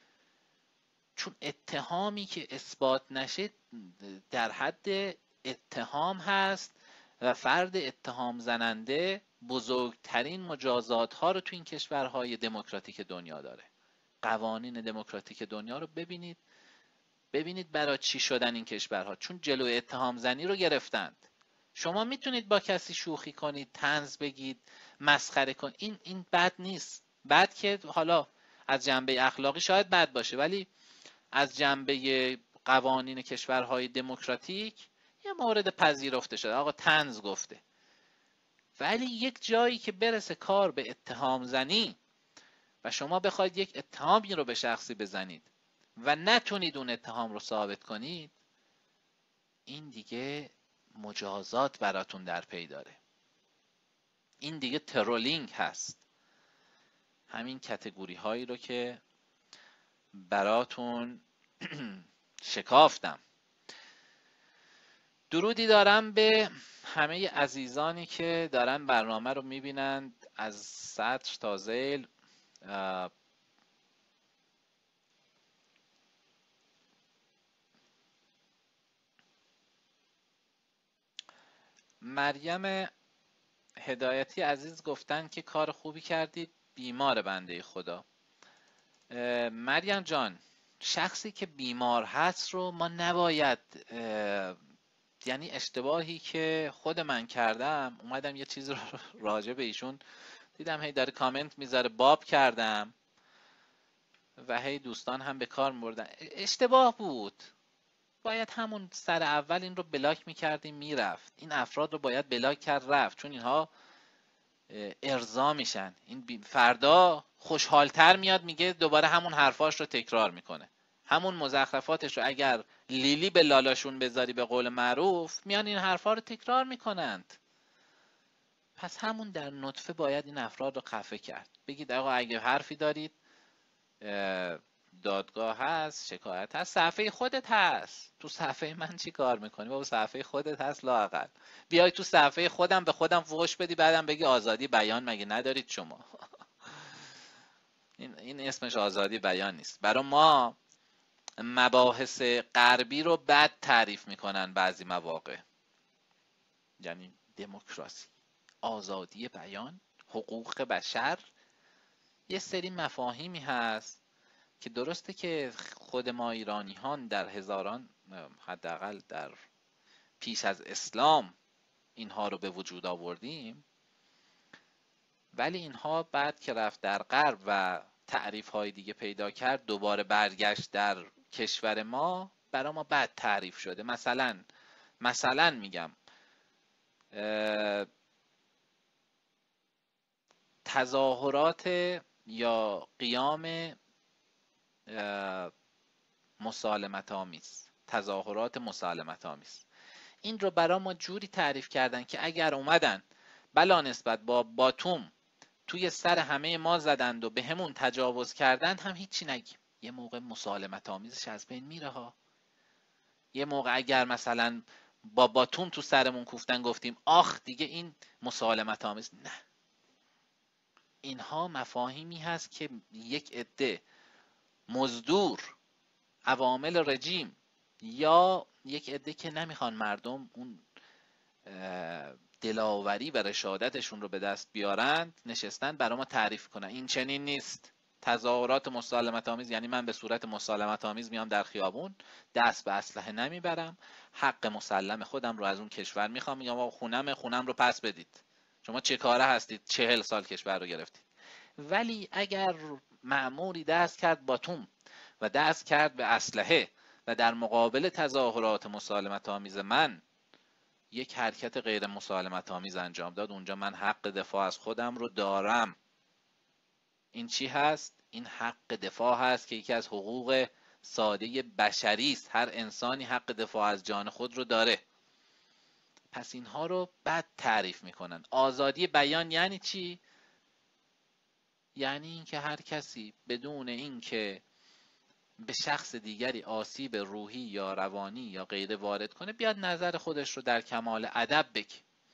چون اتهامی که اثبات نشه در حد اتهام هست و فرد اتهام زننده بزرگترین مجازات ها رو تو این کشورهای دموکراتیک دنیا داره. قوانین دموکراتیک دنیا رو ببینید، ببینید برای چی شدن این کشورها، چون جلوی اتهام زنی رو گرفتند. شما میتونید با کسی شوخی کنید، طنز بگید، مسخره کنید، این این بد نیست. بد که حالا از جنبه اخلاقی شاید بد باشه، ولی از جنبه قوانین کشورهای دموکراتیک یه مورد پذیرفته شده. آقا طنز گفته. ولی یک جایی که برسه کار به اتهام زنی و شما بخواید یک اتهامی رو به شخصی بزنید و نتونید اون اتهام رو ثابت کنید، این دیگه مجازات براتون در پی داره. این دیگه ترولینگ هست. همین کتگوری هایی رو که براتون شکافتم. درودی دارم به همه عزیزانی که دارن برنامه رو میبینند از سطر تا ذیل. مریم هدایتی عزیز گفتن که کار خوبی کردید، بیمار بنده خدا. مریم جان، شخصی که بیمار هست رو ما نباید، یعنی اشتباهی که خود من کردم، اومدم یه چیز رو راجع به ایشون دیدم هی داره کامنت میذاره، باب کردم و هی دوستان هم به کار میبردن. اشتباه بود، باید همون سر اول این رو بلاک میکردیم میرفت. این افراد رو باید بلاک کرد رفت، چون اینها ارضا میشن. این فردا خوشحالتر میاد میگه دوباره همون حرفاش رو تکرار میکنه، همون مزخرفاتش رو اگر لیلی به لالاشون بذاری به قول معروف میان این حرفا رو تکرار میکنند. پس همون در نطفه باید این افراد رو خفه کرد. بگید آقا اگه حرفی دارید، دادگاه هست، شکایت هست، صفحه خودت هست. تو صفحه من چی کار میکنی بابا؟ صفحه خودت هست لااقل. بیای تو صفحه خودم به خودم فحش بدی بعدم بگی آزادی بیان مگه ندارید شما؟ این این اسمش آزادی بیان نیست. برای ما مباحث غربی رو بد تعریف میکنن بعضی مواقع، یعنی دموکراسی، آزادی بیان، حقوق بشر، یه سری مفاهیمی هست که درسته که خود ما ایرانیان در هزاران، حداقل در پیش از اسلام اینها رو به وجود آوردیم، ولی اینها بعد که رفت در غرب و تعریف های دیگه پیدا کرد دوباره برگشت در کشور ما، برای ما بد تعریف شده. مثلا مثلا میگم تظاهرات یا قیام مسالمت آمیز، تظاهرات مسالمت آمیز، این رو برای ما جوری تعریف کردن که اگر اومدن بلا نسبت با باتوم توی سر همه ما زدند و به همون تجاوز کردند هم هیچی نگیم. یه موقع مسالمت آمیزش از بین میره ها. یه موقع اگر مثلا با باتوم تو سرمون کوفتن گفتیم آخ دیگه این مسالمت آمیز، نه. اینها مفاهیمی هست که یک عده مزدور، عوامل رژیم یا یک عده که نمیخوان مردم اون دلاوری و رشادتشون رو به دست بیارند، نشستن برای ما تعریف کنن این چنین نیست. تظاهرات مسالمت آمیز یعنی من به صورت مسالمت آمیز میام در خیابون، دست به اسلحه نمیبرم، حق مسلم خودم رو از اون کشور میخوام، میگم آقا خونم خونم رو پس بدید. شما چه کاره هستید چهل سال کشور رو گرفتید؟ ولی اگر مأموری دست کرد باتوم و دست کرد به اسلحه و در مقابل تظاهرات مسالمت آمیز من یک حرکت غیر مسالمت آمیز انجام داد، اونجا من حق دفاع از خودم رو دارم. این چی هست؟ این حق دفاع هست که یکی از حقوق ساده بشری است. هر انسانی حق دفاع از جان خود رو داره. پس اینها رو بد تعریف میکنن. آزادی بیان یعنی چی؟ یعنی اینکه هر کسی بدون اینکه به شخص دیگری آسیب روحی یا روانی یا غیره وارد کنه بیاد نظر خودش رو در کمال ادب بگه،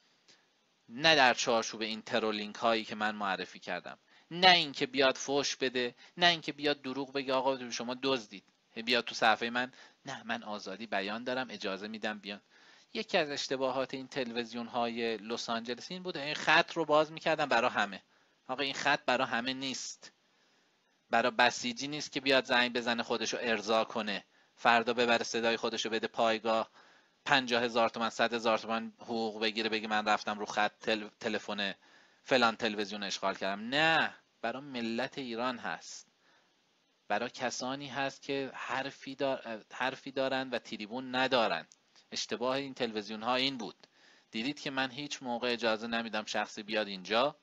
نه در چارچوب این ترولینگ هایی که من معرفی کردم، نه اینکه بیاد فحش بده، نه اینکه بیاد دروغ بگه آقا شما دزدید، بیاد تو صفحه من. نه، من آزادی بیان دارم، اجازه میدم بیان. یکی از اشتباهات این تلویزیون های لس آنجلس این بود این خط رو باز میکردن برای همه. آقا این خط برای همه نیست، برای بسیجی نیست که بیاد زنگ بزنه خودشو ارضا کنه، فردا ببره صدای خودشو بده پایگاه، پنجاه هزار تومن صد هزار تومن حقوق بگیره بگه من رفتم رو خط تل... تلفن فلان تلویزیون اشغال کردم. نه، برای ملت ایران هست، برای کسانی هست که حرفی, دار... حرفی دارن و تریبون ندارن. اشتباه این تلویزیون ها این بود. دیدید که من هیچ موقع اجازه نمیدم شخصی بیاد اینجا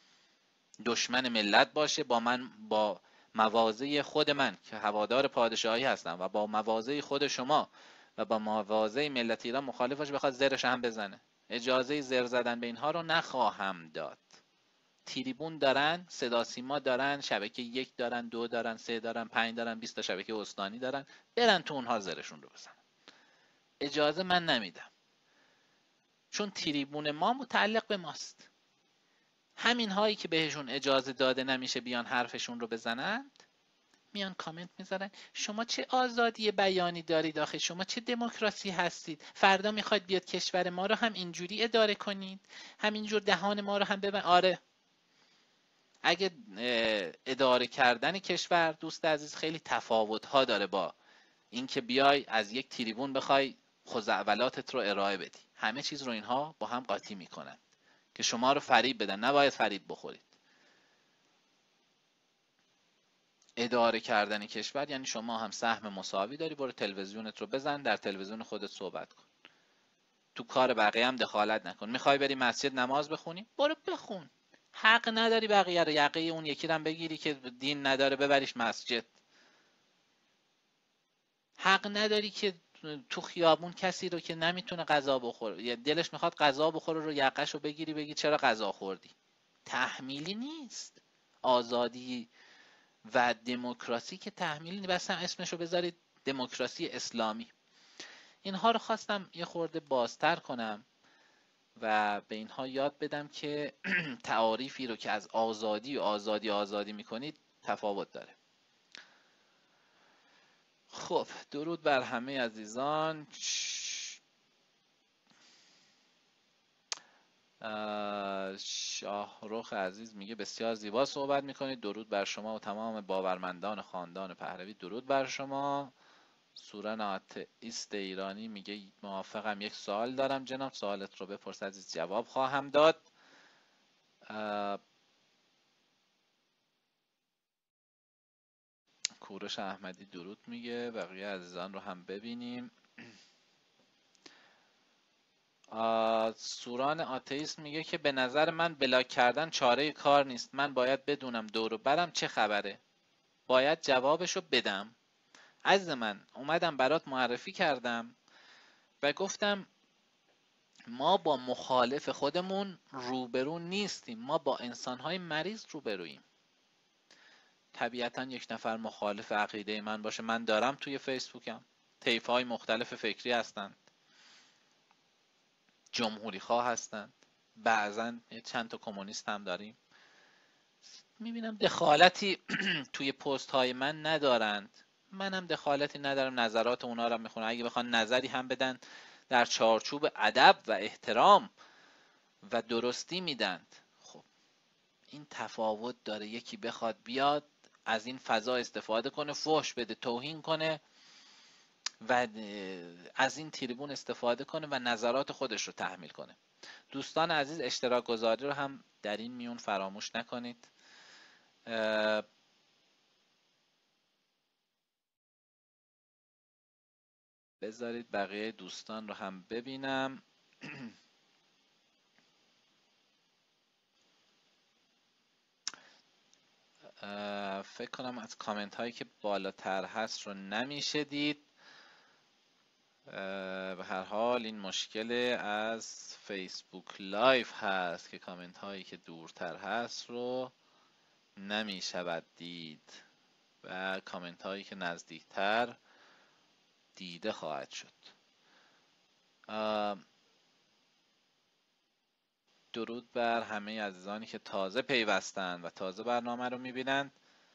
دشمن ملت باشه، با من با مواضع خود من که هوادار پادشاهی هستم و با مواضع خود شما و با مواضع ملت ایران مخالف باشه بخواد زرش هم بزنه. اجازه زر زدن به اینها رو نخواهم داد. تریبون دارن، صدا سیما دارن، شبکه یک دارن، دو دارن، سه دارن، پنج دارن، بیست تا شبکه استانی دارن، برن تو اونها زرشون رو بزنن. اجازه من نمیدم. چون تریبون ما متعلق به ماست. همین هایی که بهشون اجازه داده نمیشه بیان حرفشون رو بزنند، میان کامنت میذارن شما چه آزادی بیانی دارید آخه، شما چه دموکراسی هستید، فردا میخواید بیاد کشور ما رو هم اینجوری اداره کنید، همینجور دهان ما رو هم ببند. آره، اگه اداره کردن کشور دوست عزیز خیلی تفاوت ها داره با اینکه بیای از یک تریبون بخوای خزعبلاتت رو ارائه بدی. همه چیز رو اینها با هم قاطی میکنن که شما رو فریب بدن. نباید فریب بخورید. اداره کردن کشور یعنی شما هم سهم مساوی داری، برو تلویزیونت رو بزن، در تلویزیون خودت صحبت کن، تو کار بقیه هم دخالت نکن. میخوای بری مسجد نماز بخونی، برو بخون. حق نداری بقیه رو، یقه اون یکی رو هم بگیری که دین نداره ببریش مسجد. حق نداری که تو خیابون کسی رو که نمیتونه غذا بخوره یا دلش میخواد غذا بخوره رو یقه‌شو بگیری بگی چرا غذا خوردی. تحمیلی نیست. آزادی و دموکراسی که تحمیلی نیست، بس هم اسمشو بذارید دموکراسی اسلامی. اینها رو خواستم یه خورده بازتر کنم و به اینها یاد بدم که تعاریفی رو که از آزادی و آزادی آزادی میکنید تفاوت داره. خب درود بر همه عزیزان. شاهرخ عزیز میگه بسیار زیبا صحبت میکنید، درود بر شما و تمام باورمندان خاندان پهلوی. درود بر شما. سورن آتئیست ایرانی میگه موافقم، یک سوال دارم جناب، سوالت رو بپرس عزیز، جواب خواهم داد. کوروش احمدی درود میگه، بقیه عزیزان رو هم ببینیم. سوران آتئیست میگه که به نظر من بلاک کردن چاره کار نیست، من باید بدونم دور و برم چه خبره، باید جوابشو بدم. عزیز من اومدم برات معرفی کردم و گفتم ما با مخالف خودمون روبرو نیستیم، ما با انسانهای مریض روبرویم. طبیعتا یک نفر مخالف عقیده من باشه، من دارم توی فیسبوکم، طیف‌های مختلف فکری هستند، جمهوری خواه هستند، بعضا چند تا کمونیست هم داریم. میبینم دخالتی توی پست های من ندارند، منم دخالتی ندارم، نظرات اونا رو میخونم. اگه بخوان نظری هم بدن در چارچوب ادب و احترام و درستی میدند. خب این تفاوت داره، یکی بخواد بیاد از این فضا استفاده کنه، فحش بده، توهین کنه و از این تریبون استفاده کنه و نظرات خودش رو تحمیل کنه. دوستان عزیز اشتراک گذاری رو هم در این میون فراموش نکنید. بذارید بقیه دوستان رو هم ببینم. فکر کنم از کامنت هایی که بالاتر هست رو نمیشه دید. به هر حال این مشکل از فیسبوک لایف هست که کامنت هایی که دورتر هست رو نمیشود دید و کامنت هایی که نزدیکتر دیده خواهد شد. درود بر همه عزیزانی که تازه پیوستند و تازه برنامه رو میبینند.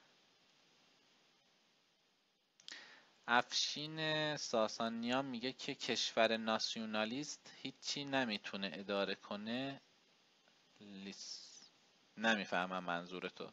افشین ساسانیان میگه که کشور ناسیونالیست هیچی نمیتونه اداره کنه. لیس... نمیفهمم منظور تو،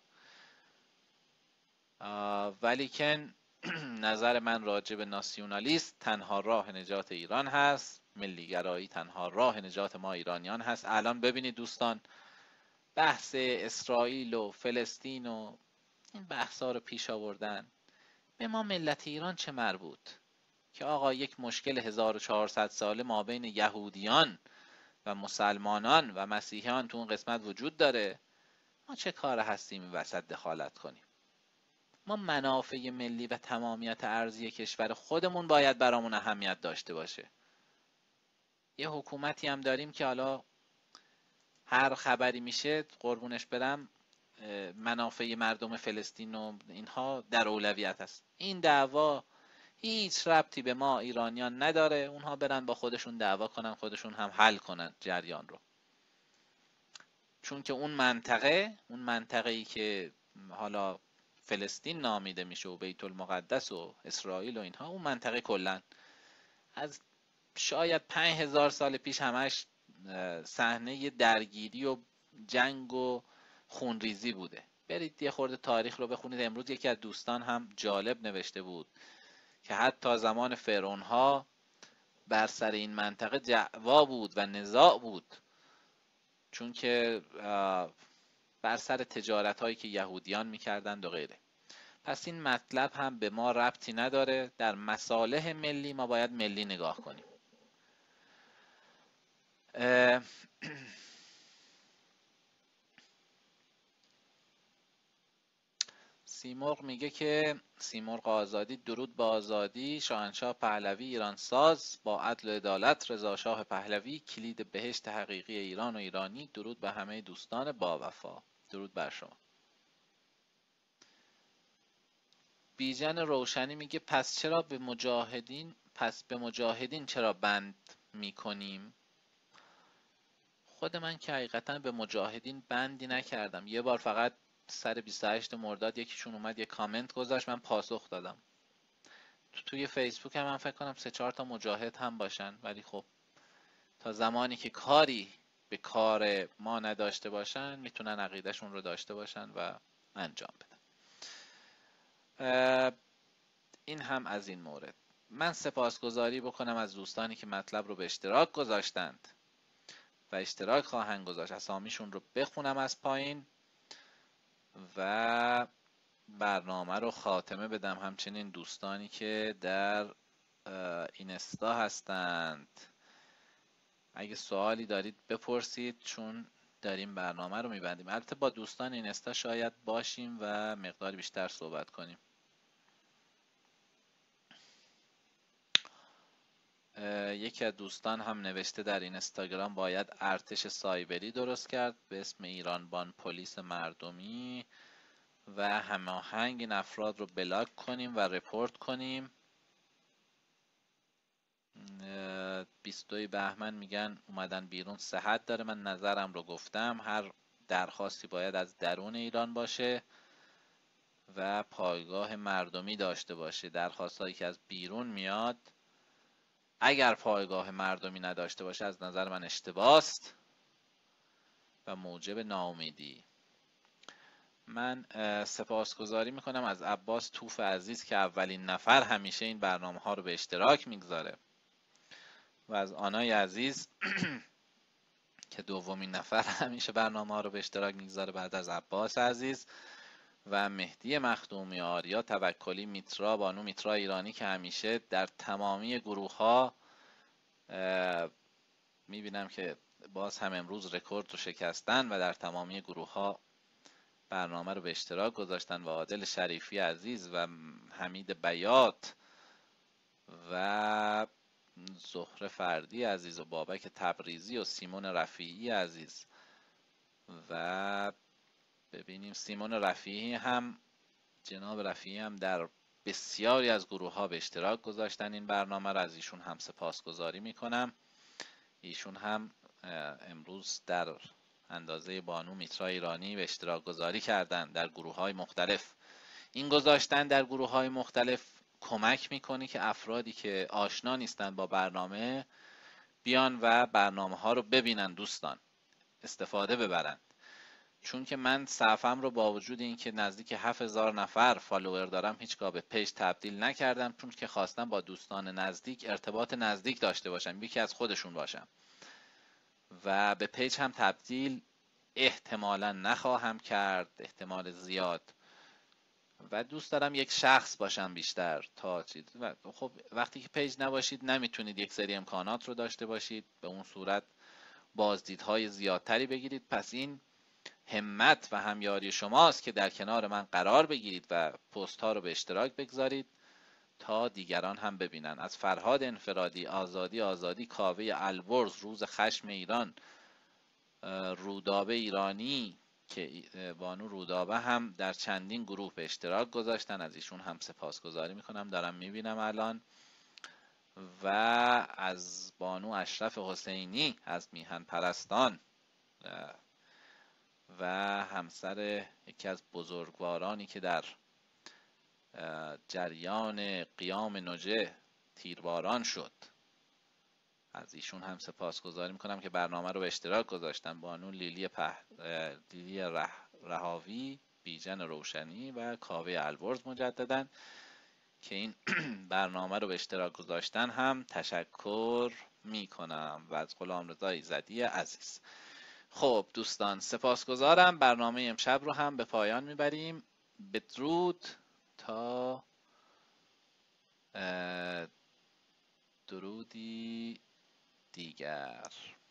ولیکن نظر من راجع به ناسیونالیست تنها راه نجات ایران هست، ملیگرایی تنها راه نجات ما ایرانیان هست. الان ببینید دوستان بحث اسرائیل و فلسطین و این بحثا رو پیش آوردن، به ما ملت ایران چه مربوط که آقا یک مشکل هزار و چهارصد ساله ما بین یهودیان و مسلمانان و مسیحیان تو اون قسمت وجود داره، ما چه کار هستیم این وسط دخالت کنیم؟ ما منافع ملی و تمامیت ارضی کشور خودمون باید برامون اهمیت داشته باشه. یه حکومتی هم داریم که حالا هر خبری میشه قربونش برم منافع مردم فلسطین و اینها در اولویت است. این دعوا هیچ ربطی به ما ایرانیان نداره، اونها برن با خودشون دعوا کنن، خودشون هم حل کنن جریان رو. چون که اون منطقه اون منطقه ای که حالا فلسطین نامیده میشه و بیت المقدس و اسرائیل و اینها، اون منطقه کلا از شاید پنج هزار سال پیش همش صحنه درگیری و جنگ و خونریزی بوده. برید یه خورده تاریخ رو بخونید. امروز یکی از دوستان هم جالب نوشته بود که حتی زمان فرعونها بر سر این منطقه دعوا بود و نزاع بود، چون که بر سر تجارت هایی که یهودیان میکردند و غیره. پس این مطلب هم به ما ربطی نداره. در مصالح ملی ما باید ملی نگاه کنیم. سیمرغ میگه که سیمرغ آزادی، درود به آزادی، شاهنشاه پهلوی ایران ساز، با عدل و عدالت رضا شاه پهلوی، کلید بهشت حقیقی ایران و ایرانی. درود به همه دوستان با وفا. درود بر شما. بیژن روشنی میگه پس چرا به مجاهدین پس به مجاهدین چرا بند میکنیم؟ خود من که حقیقتا به مجاهدین بندی نکردم. یه بار فقط سر بیست و هشت مرداد یکیشون اومد یه کامنت گذاشت، من پاسخ دادم. تو توی فیسبوک هم من فکر کنم سه چهار تا مجاهد هم باشن، ولی خب تا زمانی که کاری به کار ما نداشته باشن میتونن عقیدهشون رو داشته باشن و انجام بدن. این هم از این مورد. من سپاسگزاری بکنم از دوستانی که مطلب رو به اشتراک گذاشتند و اشتراک خواهند گذاشت. اسامیشون رو بخونم از پایین و برنامه رو خاتمه بدم. همچنین دوستانی که در اینستا هستند، اگه سوالی دارید بپرسید، چون داریم برنامه رو میبندیم. البته با دوستان اینستا شاید باشیم و مقدار بیشتر صحبت کنیم. یکی از دوستان هم نوشته در اینستاگرام باید ارتش سایبری درست کرد به اسم ایران بان پلیس مردمی و هماهنگ این افراد رو بلاک کنیم و رپورت کنیم. بیست و دو بهمن میگن اومدن بیرون صحت داره. من نظرم رو گفتم، هر درخواستی باید از درون ایران باشه و پایگاه مردمی داشته باشه. درخواستایی که از بیرون میاد اگر پایگاه مردمی نداشته باشه از نظر من اشتباست و موجب ناامیدی. من سپاسگزاری میکنم از عباس توف عزیز که اولین نفر همیشه این برنامه ها رو به اشتراک میگذاره و از آنای عزیز که دومین نفر همیشه برنامه ها رو به اشتراک میگذاره بعد از عباس عزیز، و مهدی مخدومی، آریا توکلی، میترا، بانو میترا ایرانی که همیشه در تمامی گروه ها میبینم که باز هم امروز رکورد رو شکستن و در تمامی گروه ها برنامه رو به اشتراک گذاشتن، و عادل شریفی عزیز و حمید بیات و زهره فردی عزیز و بابک تبریزی و سیمون رفیعی عزیز. و ببینیم سیمون رفیعی هم جناب رفیعی هم در بسیاری از گروه ها به اشتراک گذاشتن این برنامه رو. از ایشون هم سپاسگزاری میکنم. ایشون هم امروز در اندازه بانو میترا ایرانی به اشتراک گذاری کردن در گروه های مختلف. این گذاشتن در گروه های مختلف کمک میکنه که افرادی که آشنا نیستن با برنامه بیان و برنامه ها رو ببینن، دوستان استفاده ببرن. چون که من صفحم رو با وجود این که نزدیک هفت هزار نفر فالوور دارم هیچگاه به پیج تبدیل نکردم، چون که خواستم با دوستان نزدیک ارتباط نزدیک داشته باشم، یکی از خودشون باشم، و به پیج هم تبدیل احتمالا نخواهم کرد، احتمال زیاد، و دوست دارم یک شخص باشم بیشتر تا چیز. و خب وقتی که پیج نباشید نمیتونید یک سری امکانات رو داشته باشید، به اون صورت بازدیدهای زیادتری بگیرید. پس این همت و همیاری شماست که در کنار من قرار بگیرید و پست ها رو به اشتراک بگذارید تا دیگران هم ببینن. از فرهاد انفرادی، آزادی آزادی، کاوه البرز، روز خشم ایران، رودابه ایرانی، که بانو رودابه هم در چندین گروه به اشتراک گذاشتن، از ایشون هم سپاسگزاری میکنم، دارم میبینم الان. و از بانو اشرف حسینی از میهن پرستان و همسر یکی از بزرگوارانی که در جریان قیام نوجه تیرباران شد، از ایشون هم سپاسگزاری میکنم که برنامه رو به اشتراک گذاشتن. بانو لیلی په... لیلی ره... رهاوی، بیژن روشنی و کاوه البرز مجددن که این برنامه رو به اشتراک گذاشتن هم تشکر میکنم و از غلامرضا ایزدی عزیز. خب دوستان سپاسگزارم، برنامه امشب رو هم به پایان میبریم. بدرود تا درودی دیگر.